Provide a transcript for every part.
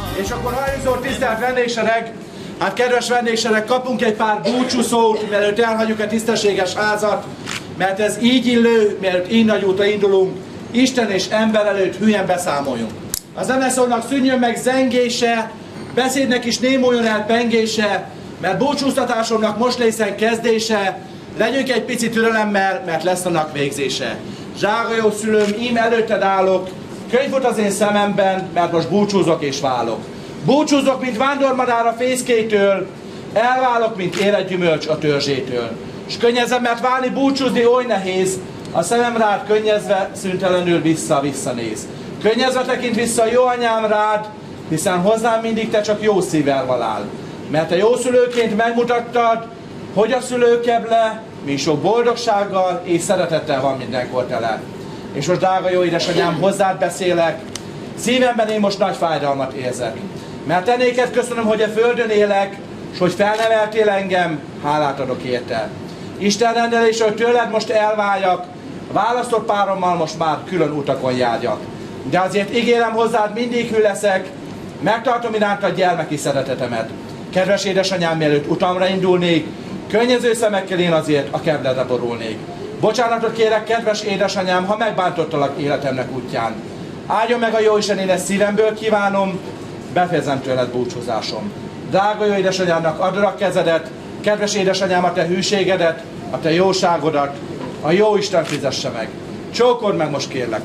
És akkor hajlítsor, tisztelt vendégsereg! Hát kedves vendégsereg, kapunk egy pár búcsúszót, mielőtt elhagyjuk a tisztességes házat, mert ez így illő, mielőtt így nagy útra indulunk, Isten és ember előtt hülyen beszámoljunk. A zeneszónak szűnjön meg zengése, beszédnek is némuljon el pengése, mert búcsúztatásomnak most lészen kezdése, legyünk egy pici türelemmel, mert lesz annak végzése. Zsága jó szülőm, ím előtted állok, könyv fut az én szememben, mert most búcsúzok és válok. Búcsúzok, mint vándormadár a fészkétől, elválok, mint érett gyümölcs a törzsétől. S könnyezem, mert válni, búcsúzni oly nehéz, a szemem rád könnyezve szüntelenül vissza-visszanéz. Könnyezve tekint vissza, jó anyám, rád, hiszen hozzám mindig te csak jó szívvel valál. Mert te jó szülőként megmutattad, hogy a szülőkeble mi sok boldogsággal és szeretettel van mindenkor tele. És most drága jó édesanyám, hozzád beszélek, szívemben én most nagy fájdalmat érzek. Mert te néked köszönöm, hogy a földön élek, s hogy felneveltél engem, hálát adok érte. Isten rendelése, hogy tőled most elváljak, a választott párommal most már külön utakon járjak. De azért ígérem, hozzád mindig hű leszek, megtartom irántad gyermeki szeretetemet. Kedves édesanyám, mielőtt utamra indulnék, könnyező szemekkel én azért a kebledre borulnék. Bocsánatot kérek, kedves édesanyám, ha megbántottalak életemnek útján. Áldjon meg a Jóisten, én ezt szívemből kívánom, befejezem tőled búcsúzásom. Drága jó édesanyámnak adod a kezedet, kedves édesanyám, a te hűségedet, a te jóságodat, a Jóisten fizesse meg. Csókold meg most, kérlek.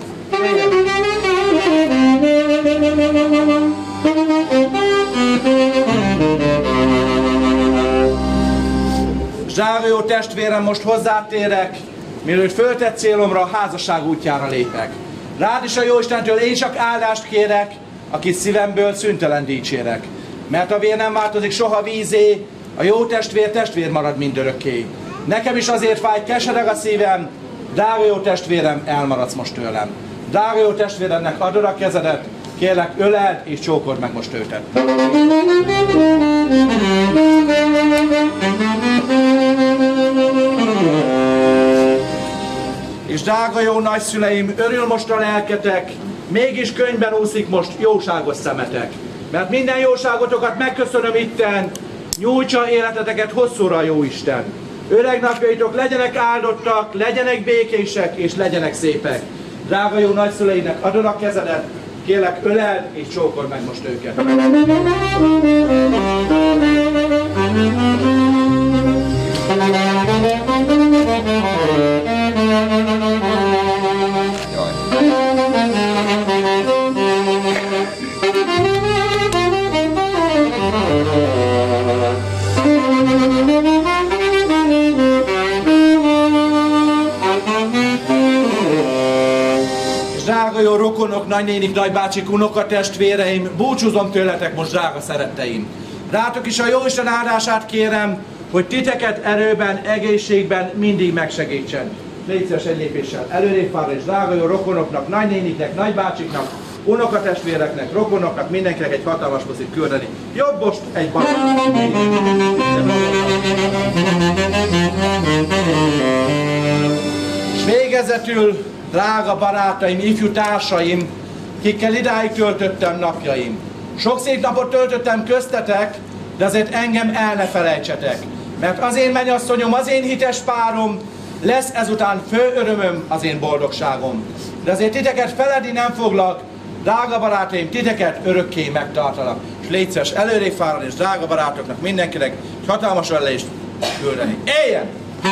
Zsága jó testvérem, most hozzátérek, mielőtt föltett célomra a házasság útjára lépek. Rád is a Jóistentől én csak áldást kérek, akit szívemből szüntelen dicsérek. Mert a vér nem változik soha vízé, a jó testvér marad mindörökké. Nekem is azért fáj, kesereg a szívem, drága jó testvérem, elmaradsz most tőlem. Drága jó testvéremnek adod a kezedet, kérlek öleld és csókold meg most őtet. És drága jó nagyszüleim, örül most a lelketek, mégis könyvben úszik most jóságos szemetek. Mert minden jóságotokat megköszönöm itten, nyújtsa életeteket hosszúra a Jóisten. Öreg napjaitok legyenek áldottak, legyenek békések és legyenek szépek. Drága jó nagyszüleimnek adod a kezedet, kérlek öleld és csókold meg most őket. Drága jó rokonok, nagynénik, nagybácsik, unokatestvéreim, búcsúzom tőletek most, drága szeretteim. Rátok is a Jóisten áldását kérem, hogy titeket erőben, egészségben mindig megsegítsen. Légy szíves egy lépéssel előrébb fára, és drága jó rokonoknak, nagynéniknek, nagybácsiknak, unokatestvéreknek, rokonoknak, mindenkinek egy hatalmas puszit küldeni. Jobb most egy bal. És végezetül, drága barátaim, ifjú társaim, kikkel idáig töltöttem napjaim. Sok szép napot töltöttem köztetek, de azért engem el ne felejtsetek. Mert az én mennyasszonyom, az én hites párom, lesz ezután fő örömöm, az én boldogságom. De azért titeket feledni nem foglak, drága barátaim, titeket örökké megtartalak. És légy szíves előrébb fáradni, és drága barátoknak, mindenkinek egy hatalmas ölelést küldeni. Éljen!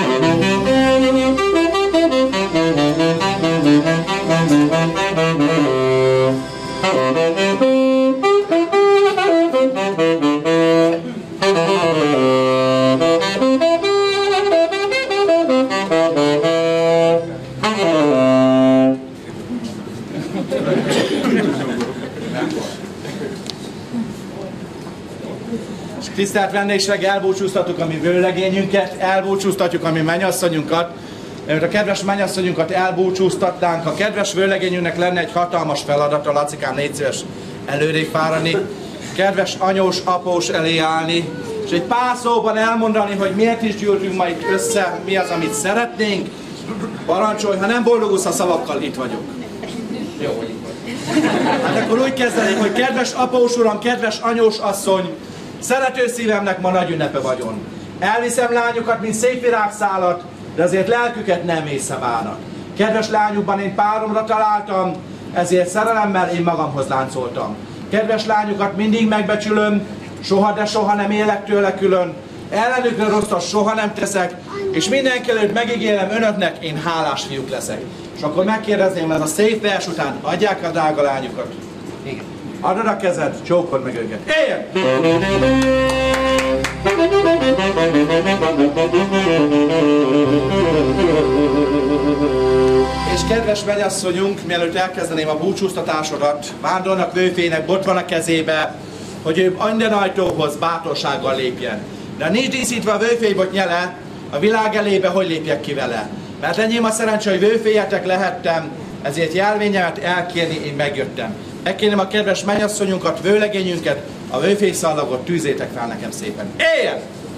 Tisztelt vendégsereg, elbúcsúztatjuk a mi vőlegényünket, elbúcsúztatjuk a mi mennyasszonyunkat. Mert a kedves mennyasszonyunkat elbúcsúztatnánk, a kedves vőlegényünknek lenne egy hatalmas feladata, Lacikám, légy szíves előrébb fáradni, kedves anyós, após elé állni, és egy pár szóban elmondani, hogy miért is gyűltünk ma itt össze, mi az, amit szeretnénk. Parancsolj, ha nem boldogulsz a szavakkal, itt vagyok. Jó, hogy itt vagy. Hát akkor úgy kezdeném, hogy kedves após uram, kedves anyós asszony, szerető szívemnek ma nagy ünnepe vagyon. Elviszem lányokat, mint szép virágszálat, de azért lelküket nem észreválnak. Kedves lányukban én páromra találtam, ezért szerelemmel én magamhoz láncoltam. Kedves lányokat mindig megbecsülöm, soha de soha nem élek tőle külön, ellenükre rosszat soha nem teszek, és mindenki előtt megígérem önöknek, én hálás fiúk leszek. És akkor megkérdezném, ez a szép vers után adják a drága lányokat? Igen. Adod a kezed, csókod meg őket. Éljen! És kedves mennyasszonyunk, mielőtt elkezdeném a búcsúztatásodat, vándornak Vőfének bot van a kezébe, hogy ő minden ajtóhoz bátorsággal lépjen. De nincs díszítve a vőfélybot nyele, a világ elébe hogy lépjek ki vele? Mert enyém a szerencsé, hogy vőféljetek lehettem, ezért jelvényemet elkérni én megjöttem. Megkérném a kedves mennyasszonyunkat, vőlegényünket, a vőfélyszallagot tűzétek fel nekem szépen. Éljen!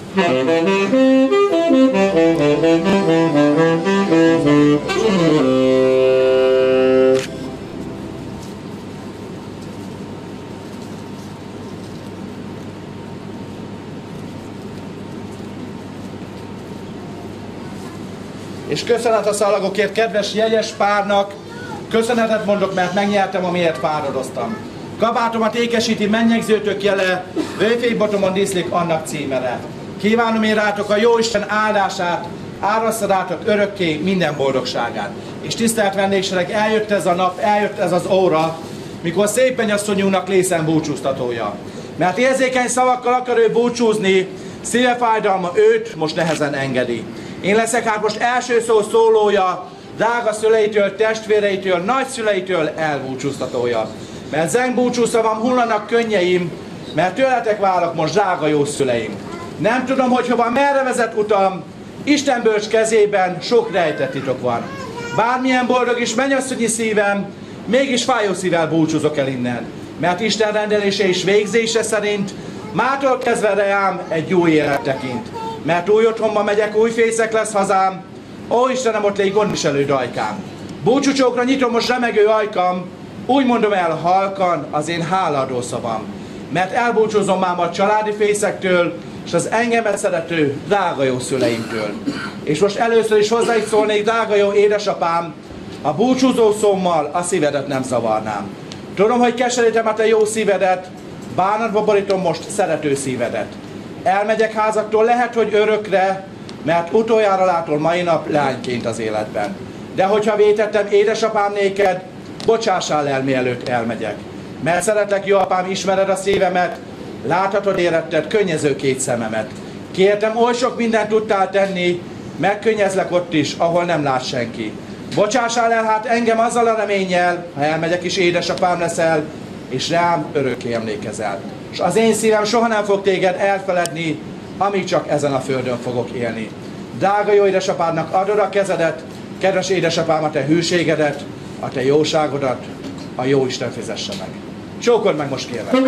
És köszönet a szalagokért, kedves jegyes párnak, köszönetet mondok, mert megnyertem, amiért fáradoztam. Kabátomat ékesíti mennyegzőtök jele, vőfélybotomon díszlik annak címere. Kívánom én rátok a Jóisten áldását, árassza rátok örökké minden boldogságát. És tisztelt vendégsereg, eljött ez a nap, eljött ez az óra, mikor szép mennyasszonyunknak lészen búcsúztatója. Mert érzékeny szavakkal akar ő búcsúzni, szíve fájdalma őt most nehezen engedi. Én leszek hát most első szó szólója, drága szüleitől, testvéreitől, nagyszüleitől elbúcsúztatója. Mert zengbúcsú szavam hullanak könnyeim, mert tőletek válok most, drága jó szüleim. Nem tudom, hogy hova, merre vezet utam, Isten bölcs kezében sok rejtett titok van. Bármilyen boldog is mennyasszonyi szívem, mégis fájó szívvel búcsúzok el innen. Mert Isten rendelése és végzése szerint mától kezdve reám egy új élet tekint. Mert új otthonba megyek, új fészek lesz hazám, ó Istenem, ott légy gondviselő dajkám. Búcsúcsókra nyitom most remegő ajkam, úgy mondom el halkan az én hálaadó szavam. Mert elbúcsúzom már a családi fészektől, és az engemet szerető drága jó szüleimtől. És most először is hozzá is szólnék, drága jó édesapám, a búcsúzó szómmal a szívedet nem zavarnám. Tudom, hogy keserítem a te jó szívedet, bánatba borítom most szerető szívedet. Elmegyek házaktól, lehet, hogy örökre, mert utoljára látol mai nap lányként az életben. De hogyha vétettem édesapám néked, bocsássál el, mielőtt elmegyek. Mert szeretlek, jó apám, ismered a szívemet, láthatod éretted könnyező két szememet. Kértem, oly sok mindent tudtál tenni, megkönnyezlek ott is, ahol nem lát senki. Bocsássál el hát engem azzal a reménnyel, ha elmegyek is édesapám leszel, és rám örökké emlékezel. És az én szívem soha nem fog téged elfeledni, amíg csak ezen a földön fogok élni. Drága jó édesapádnak adod a kezedet, kedves édesapám, a te hűségedet, a te jóságodat, a jó Isten fizesse meg. Csókold meg most, kérlek!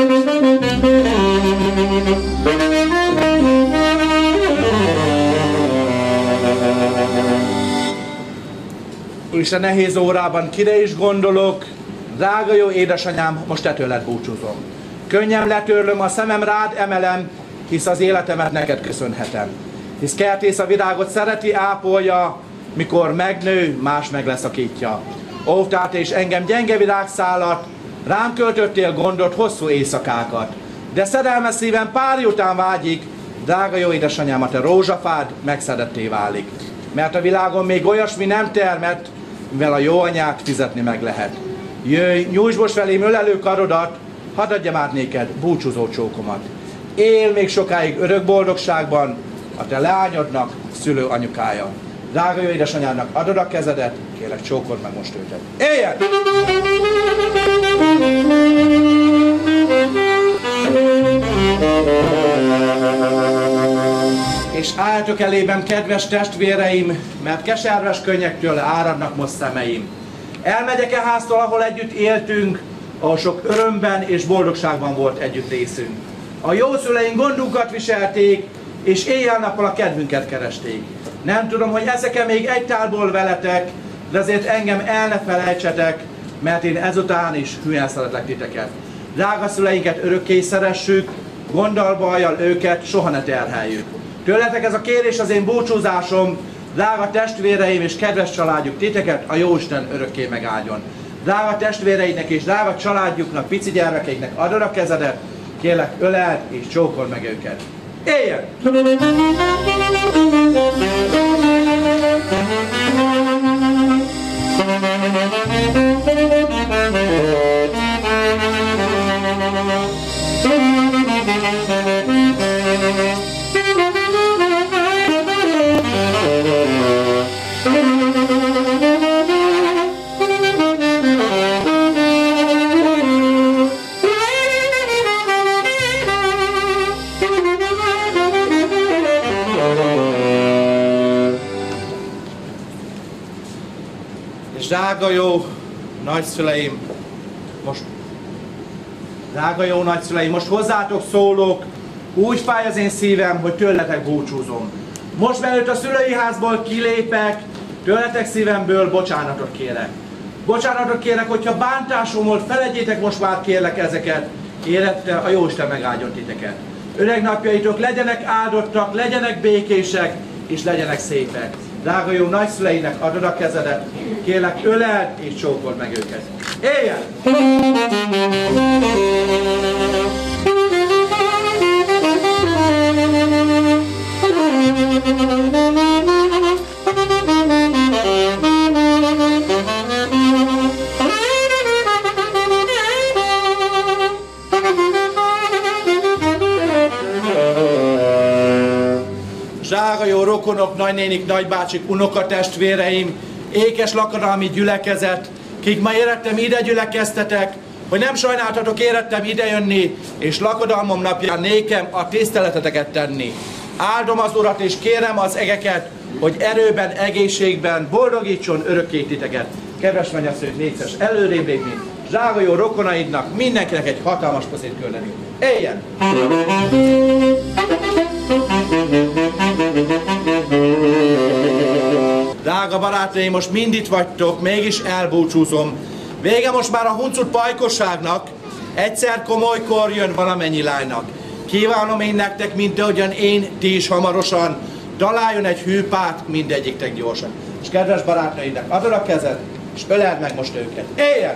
És a nehéz órában kire is gondolok, drága jó édesanyám, most te tőled búcsúzom. Könnyem letörlöm, a szemem rád emelem, hisz az életemet neked köszönhetem. Hisz kertész a virágot szereti, ápolja, mikor megnő, más meg leszakítja. Óvtál és engem gyenge virágszálat, rám költöttél gondot, hosszú éjszakákat. De szerelmes szívem pár után vágyik, drága jó édesanyám, a te rózsafád megszedetté válik. Mert a világon még olyasmi nem termett, mivel a jó anyát fizetni meg lehet. Jöjj, nyújtsd most felém ölelő karodat, hadd adjam át néked búcsúzó csókomat. Él még sokáig örök boldogságban, a te leányodnak szülő anyukája. Drága jó édesanyádnak adod a kezedet, kérlek csókold meg most őket. Éljen! És álljatok elében, kedves testvéreim, mert keserves könnyektől áradnak most szemeim. Elmegyek e háztól, ahol együtt éltünk, ahol sok örömben és boldogságban volt együtt részünk. A jó szüleink gondunkat viselték, és éjjel-nappal a kedvünket keresték. Nem tudom, hogy ezek még egy tálból veletek, de azért engem el ne felejtsetek, mert én ezután is hülyen szeretlek titeket. Drága szüleinket örökké szeressük, gonddal, bajjal őket soha ne terheljük. Tőletek ez a kérés az én búcsúzásom, drága testvéreim és kedves családjuk, titeket a Jóisten örökké megáldjon. Drága testvéreidnek és drága családjuknak, pici gyermekeiknek adod a kezedet, kérlek öleld és csókold meg őket. Éljen! És drága jó nagyszüleim, most hozzátok szólok, úgy fáj az én szívem, hogy tőletek búcsúzom. Most mielőtt a szülői házból kilépek, tőletek szívemből bocsánatot kérek. Bocsánatot kérek, hogyha bántásom volt, feledjétek most már kérlek ezeket, érette a Jóisten megáldjon titeket. Öreg napjaitok legyenek áldottak, legyenek békések, és legyenek szépek. Drága jó nagyszüleinek adod a kezedet, kérlek öleld és csókold meg őket. Éljen! Drága jó rokonok, nagynénik, nagybácsik, unokatestvéreim, ékes lakodalmi gyülekezet, kik ma érettem ide gyülekeztetek, hogy nem sajnáltatok érettem idejönni, és lakodalmom napján nékem a tiszteleteteket tenni. Áldom az Urat, és kérem az egeket, hogy erőben, egészségben boldogítson örökké titeket. Kedves mennyasszonyok, létszes előrébb lépni, drága jó rokonaidnak, mindenkinek egy hatalmas puszit küldeni. Éljen! Drága barátaim, most mind itt vagytok, mégis elbúcsúzom. Vége most már a huncut pajkosságnak, egyszer komolykor jön valamennyi lánynak. Kívánom én nektek, mint ahogyan én, ti is hamarosan, találjon egy hűpát mindegyiktek gyorsan. És kedves barátaidnak adod a kezed, és öleld meg most őket. Éljen!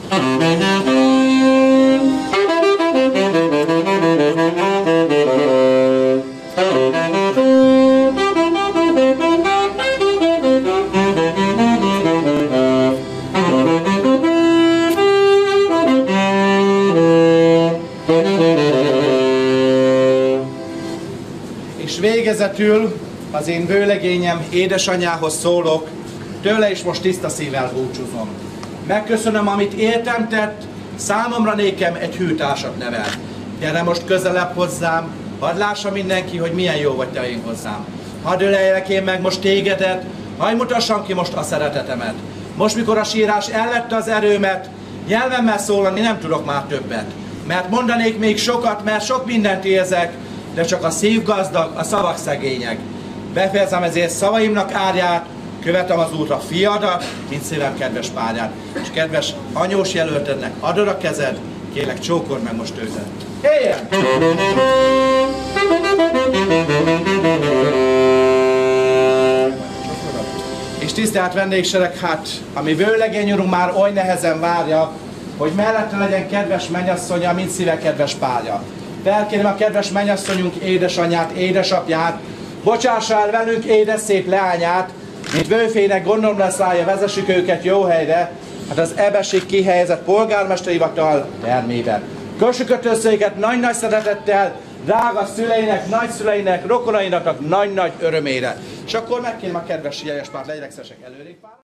És végezetül az én vőlegényem édesanyjához szólok, tőle is most tiszta szívvel búcsúzom. Megköszönöm, amit értem tett, számomra nékem egy hűtársat nevelt. Gyere most közelebb hozzám, hadd lássa mindenki, hogy milyen jó vagy te én hozzám. Hadd öleljelek én meg most tégedet, hadd mutassam ki most a szeretetemet. Most, mikor a sírás elvette az erőmet, nyelvemmel szólani nem tudok már többet. Mert mondanék még sokat, mert sok mindent érzek, de csak a szív gazdag, a szavak szegények. Befejezem ezért szavaimnak árját, követem az útra fiadat, mint szívem kedves párját. És kedves anyós jelöltednek adod a kezed, kérlek csókold meg most őket. Éljen! És tisztelt vendégsereg, hát, ami vőlegény urunk már oly nehezen várja, hogy mellette legyen kedves mennyasszonya, mint szíve kedves párja. Felkérem a kedves mennyasszonyunk édesanyját, édesapját, bocsássa el velünk édes szép leányát, mint vőfének gondolom lesz rája, vezessük őket jó helyre, hát az ebesség kihelyezett polgármesteri hivatal termében. Kössük össze őket nagy-nagy szeretettel, drága szüleinek, nagyszüleinek, rokonainak nagy-nagy örömére. És akkor megkérem a kedves jeles párt, legyenek szesek előrébb.